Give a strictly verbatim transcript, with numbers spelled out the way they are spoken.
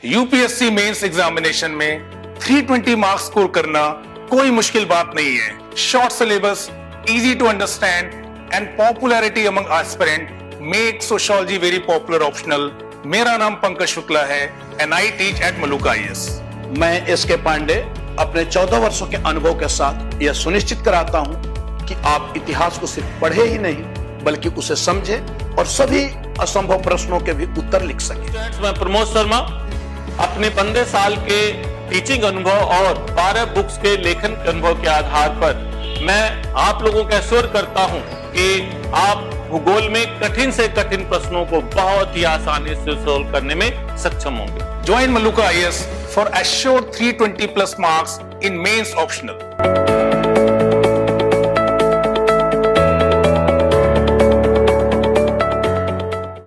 UPSC mains examination में तीन सौ बीस मार्क्स स्कोर करना कोई मुश्किल बात नहीं है। Short syllabus, easy to understand and popularity among aspirant make sociology very popular optional. मेरा नाम पंकज शुक्ला है and I teach at Maluka I A S. मैं एस के पांडे अपने चौदह वर्षों के अनुभव के साथ यह सुनिश्चित कराता हूं कि आप इतिहास को सिर्फ पढ़े ही नहीं बल्कि उसे समझे और सभी असंभव प्रश्नों के भी उत्तर लिख सके। मैं प्रमोद शर्मा अपने पंद्रह साल के टीचिंग अनुभव और बारह बुक्स के लेखन के अनुभव के आधार पर मैं आप लोगों को एश्योर करता हूं कि आप भूगोल में कठिन से कठिन प्रश्नों को बहुत ही आसानी से सोल्व करने में सक्षम होंगे। Join Maluka I A S for assured three hundred twenty plus marks in mains optional.